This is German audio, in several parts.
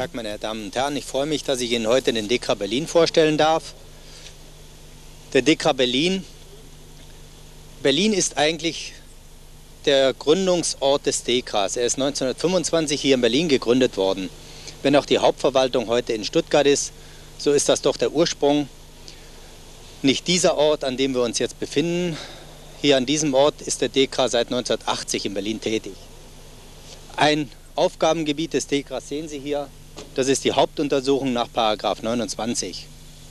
Tag, meine Damen und Herren. Ich freue mich, dass ich Ihnen heute den DEKRA Berlin vorstellen darf. Der DEKRA Berlin. Berlin ist eigentlich der Gründungsort des DEKRAs. Er ist 1925 hier in Berlin gegründet worden. Wenn auch die Hauptverwaltung heute in Stuttgart ist, so ist das doch der Ursprung. Nicht dieser Ort, an dem wir uns jetzt befinden. Hier an diesem Ort ist der DEKRA seit 1980 in Berlin tätig. Ein Aufgabengebiet des DEKRAs sehen Sie hier, das ist die Hauptuntersuchung nach § 29.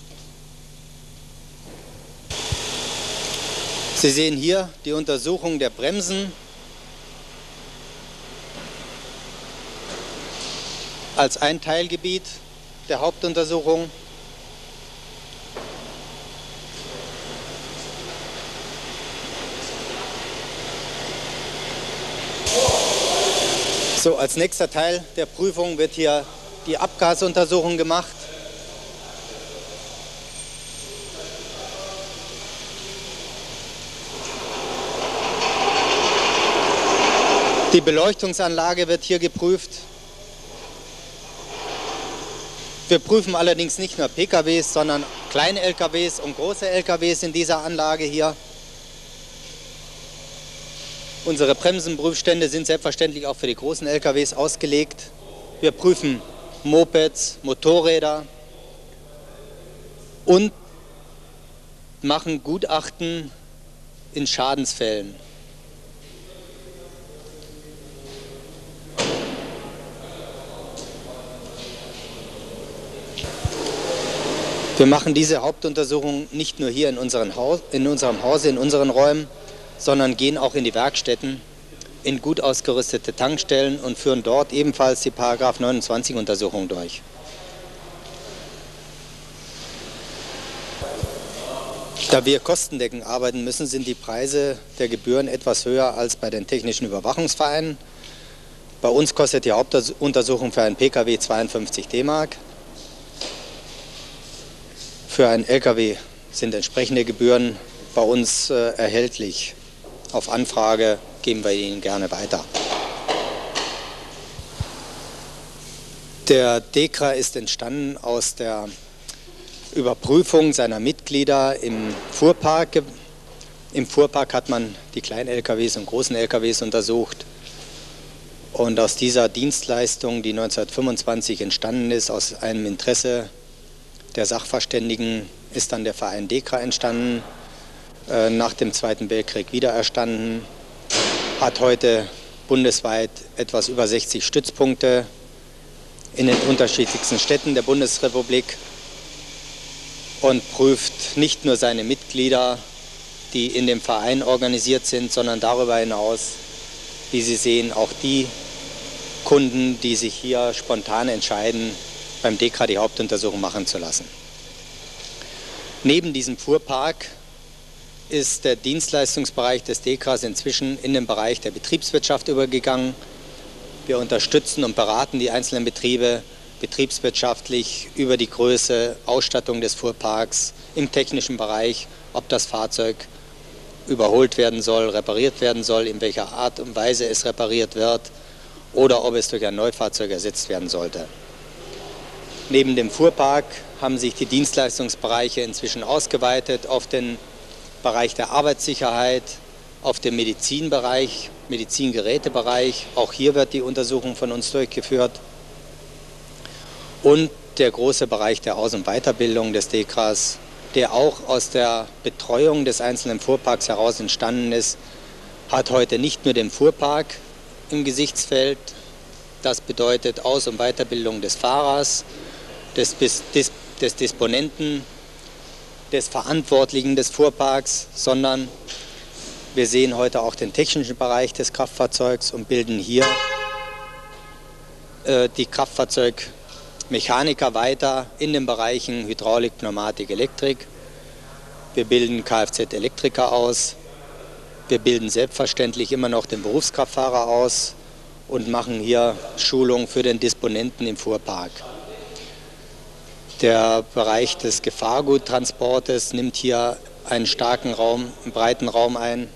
Sie sehen hier die Untersuchung der Bremsen als ein Teilgebiet der Hauptuntersuchung. So, als nächster Teil der Prüfung wird hier die Abgasuntersuchung gemacht. Die Beleuchtungsanlage wird hier geprüft. Wir prüfen allerdings nicht nur PKWs, sondern kleine LKWs und große LKWs in dieser Anlage hier. Unsere Bremsenprüfstände sind selbstverständlich auch für die großen LKWs ausgelegt. Wir prüfen Mopeds, Motorräder und machen Gutachten in Schadensfällen. Wir machen diese Hauptuntersuchung nicht nur hier in unserem Hause, in unseren Räumen, sondern gehen auch in die Werkstätten, in gut ausgerüstete Tankstellen und führen dort ebenfalls die § 29 Untersuchung durch. Da wir kostendeckend arbeiten müssen, sind die Preise der Gebühren etwas höher als bei den technischen Überwachungsvereinen. Bei uns kostet die Hauptuntersuchung für einen Pkw 52 D-Mark. Für einen Lkw sind entsprechende Gebühren bei uns erhältlich. Auf Anfrage geben wir Ihnen gerne weiter. Der DEKRA ist entstanden aus der Überprüfung seiner Mitglieder im Fuhrpark. Im Fuhrpark hat man die kleinen LKWs und großen LKWs untersucht. Und aus dieser Dienstleistung, die 1925 entstanden ist, aus einem Interesse der Sachverständigen, ist dann der Verein DEKRA entstanden. Nach dem Zweiten Weltkrieg wiedererstanden, hat heute bundesweit etwas über 60 Stützpunkte in den unterschiedlichsten Städten der Bundesrepublik und prüft nicht nur seine Mitglieder, die in dem Verein organisiert sind, sondern darüber hinaus, wie Sie sehen, auch die Kunden, die sich hier spontan entscheiden, beim DEKRA die Hauptuntersuchung machen zu lassen. Neben diesem Fuhrpark ist der Dienstleistungsbereich des DEKRAs inzwischen in den Bereich der Betriebswirtschaft übergegangen. Wir unterstützen und beraten die einzelnen Betriebe betriebswirtschaftlich über die Größe, Ausstattung des Fuhrparks, im technischen Bereich, ob das Fahrzeug überholt werden soll, repariert werden soll, in welcher Art und Weise es repariert wird oder ob es durch ein Neufahrzeug ersetzt werden sollte. Neben dem Fuhrpark haben sich die Dienstleistungsbereiche inzwischen ausgeweitet auf den Bereich der Arbeitssicherheit, auf den Medizinbereich, Medizingerätebereich. Auch hier wird die Untersuchung von uns durchgeführt. Und der große Bereich der Aus- und Weiterbildung des DEKRAs, der auch aus der Betreuung des einzelnen Fuhrparks heraus entstanden ist, hat heute nicht nur den Fuhrpark im Gesichtsfeld. Das bedeutet Aus- und Weiterbildung des Fahrers, des Disponenten, des Verantwortlichen des Fuhrparks, sondern wir sehen heute auch den technischen Bereich des Kraftfahrzeugs und bilden hier die Kraftfahrzeugmechaniker weiter in den Bereichen Hydraulik, Pneumatik, Elektrik. Wir bilden Kfz-Elektriker aus. Wir bilden selbstverständlich immer noch den Berufskraftfahrer aus und machen hier Schulung für den Disponenten im Fuhrpark. Der Bereich des Gefahrguttransportes nimmt hier einen starken Raum, einen breiten Raum ein.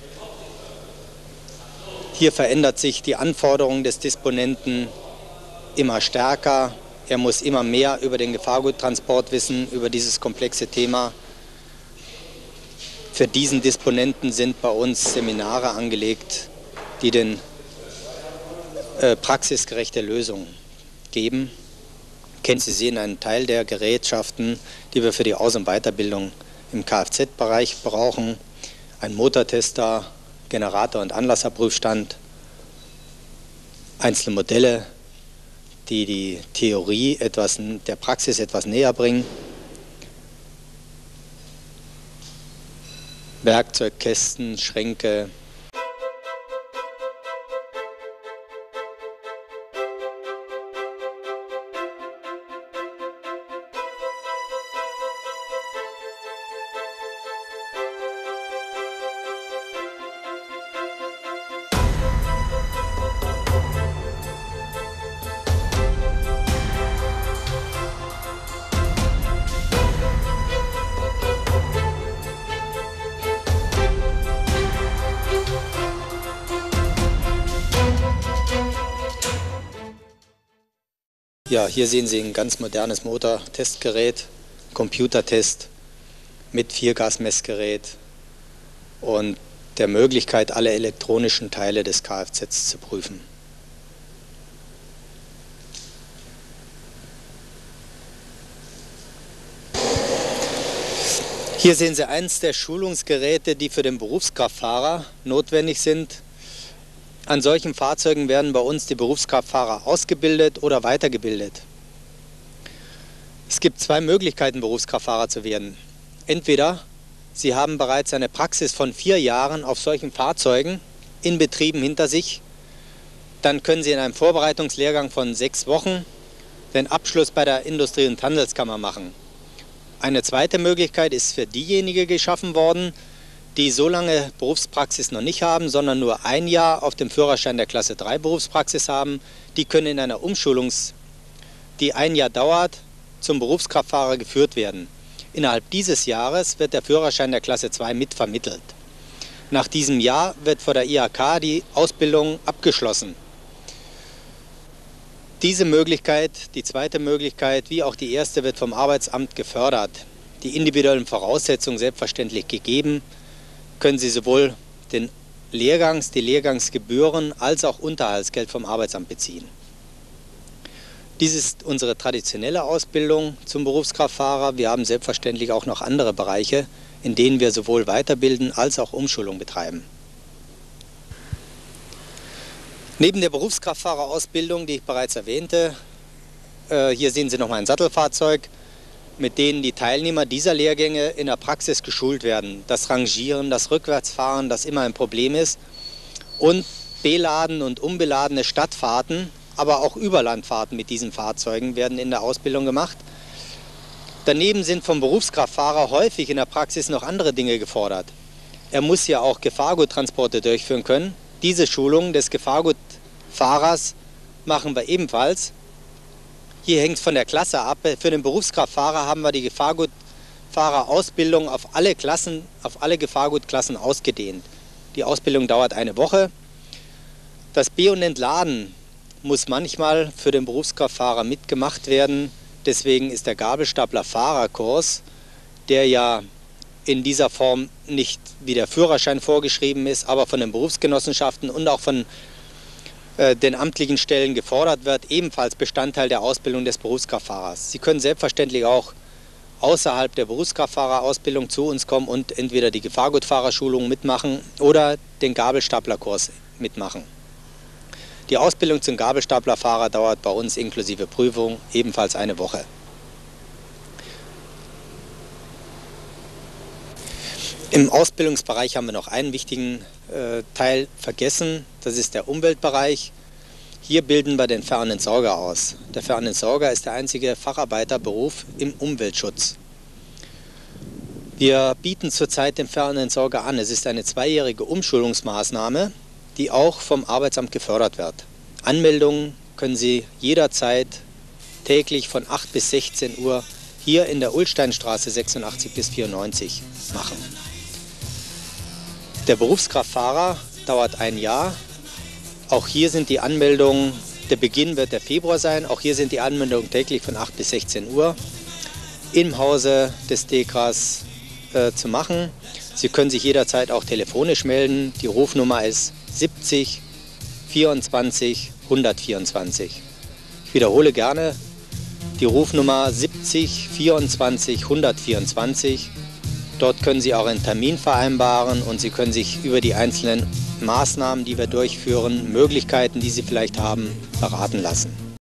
Hier verändert sich die Anforderung des Disponenten immer stärker, er muss immer mehr über den Gefahrguttransport wissen, über dieses komplexe Thema. Für diesen Disponenten sind bei uns Seminare angelegt, die den praxisgerechte Lösungen geben. Sie sehen einen Teil der Gerätschaften, die wir für die Aus- und Weiterbildung im Kfz-Bereich brauchen. Ein Motortester, Generator- und Anlasserprüfstand, einzelne Modelle, die die Theorie der Praxis etwas näher bringen. Werkzeugkästen, Schränke. Ja, hier sehen Sie ein ganz modernes Motortestgerät, Computertest mit Viergasmessgerät und der Möglichkeit, alle elektronischen Teile des Kfz zu prüfen. Hier sehen Sie eins der Schulungsgeräte, die für den Berufskraftfahrer notwendig sind. An solchen Fahrzeugen werden bei uns die Berufskraftfahrer ausgebildet oder weitergebildet. Es gibt zwei Möglichkeiten, Berufskraftfahrer zu werden. Entweder Sie haben bereits eine Praxis von 4 Jahren auf solchen Fahrzeugen in Betrieben hinter sich. Dann können Sie in einem Vorbereitungslehrgang von 6 Wochen den Abschluss bei der Industrie- und Handelskammer machen. Eine zweite Möglichkeit ist für diejenigen geschaffen worden, die so lange Berufspraxis noch nicht haben, sondern nur 1 Jahr auf dem Führerschein der Klasse 3 Berufspraxis haben. Die können in einer Umschulung, die 1 Jahr dauert, zum Berufskraftfahrer geführt werden. Innerhalb dieses Jahres wird der Führerschein der Klasse 2 mitvermittelt. Nach diesem Jahr wird vor der IHK die Ausbildung abgeschlossen. Diese Möglichkeit, die zweite Möglichkeit, wie auch die erste, wird vom Arbeitsamt gefördert. Die individuellen Voraussetzungen selbstverständlich gegeben, können Sie sowohl die Lehrgangsgebühren als auch Unterhaltsgeld vom Arbeitsamt beziehen. Dies ist unsere traditionelle Ausbildung zum Berufskraftfahrer. Wir haben selbstverständlich auch noch andere Bereiche, in denen wir sowohl Weiterbilden als auch Umschulung betreiben. Neben der Berufskraftfahrerausbildung, die ich bereits erwähnte, hier sehen Sie noch mal ein Sattelfahrzeug, mit denen die Teilnehmer dieser Lehrgänge in der Praxis geschult werden. Das Rangieren, das Rückwärtsfahren, das immer ein Problem ist. Und beladen und unbeladene Stadtfahrten, aber auch Überlandfahrten mit diesen Fahrzeugen werden in der Ausbildung gemacht. Daneben sind vom Berufskraftfahrer häufig in der Praxis noch andere Dinge gefordert. Er muss ja auch Gefahrguttransporte durchführen können. Diese Schulung des Gefahrgutfahrers machen wir ebenfalls. Hier hängt es von der Klasse ab. Für den Berufskraftfahrer haben wir die Gefahrgutfahrerausbildung auf alle Gefahrgutklassen ausgedehnt. Die Ausbildung dauert 1 Woche. Das Be- und Entladen muss manchmal für den Berufskraftfahrer mitgemacht werden. Deswegen ist der Gabelstapler-Fahrerkurs, der ja in dieser Form nicht wie der Führerschein vorgeschrieben ist, aber von den Berufsgenossenschaften und auch von den amtlichen Stellen gefordert wird, ebenfalls Bestandteil der Ausbildung des Berufskraftfahrers. Sie können selbstverständlich auch außerhalb der Berufskraftfahrerausbildung zu uns kommen und entweder die Gefahrgutfahrerschulung mitmachen oder den Gabelstaplerkurs mitmachen. Die Ausbildung zum Gabelstaplerfahrer dauert bei uns inklusive Prüfung ebenfalls 1 Woche. Im Ausbildungsbereich haben wir noch einen wichtigen Teil vergessen, das ist der Umweltbereich. Hier bilden wir den Fernentsorger aus. Der Fernentsorger ist der einzige Facharbeiterberuf im Umweltschutz. Wir bieten zurzeit den Fernentsorger an. Es ist eine 2-jährige Umschulungsmaßnahme, die auch vom Arbeitsamt gefördert wird. Anmeldungen können Sie jederzeit täglich von 8 bis 16 Uhr hier in der Ullsteinstraße 86 bis 94 machen. Der Berufskraftfahrer dauert 1 Jahr. Auch hier sind die Anmeldungen Der Beginn wird der Februar sein. Auch hier sind die Anmeldungen täglich von 8 bis 16 Uhr im Hause des DEKRAs zu machen. Sie können sich jederzeit auch telefonisch melden. Die Rufnummer ist 70 24 124. Ich wiederhole gerne die Rufnummer 70 24 124. Dort können Sie auch einen Termin vereinbaren und Sie können sich über die einzelnen Maßnahmen, die wir durchführen, Möglichkeiten, die Sie vielleicht haben, beraten lassen.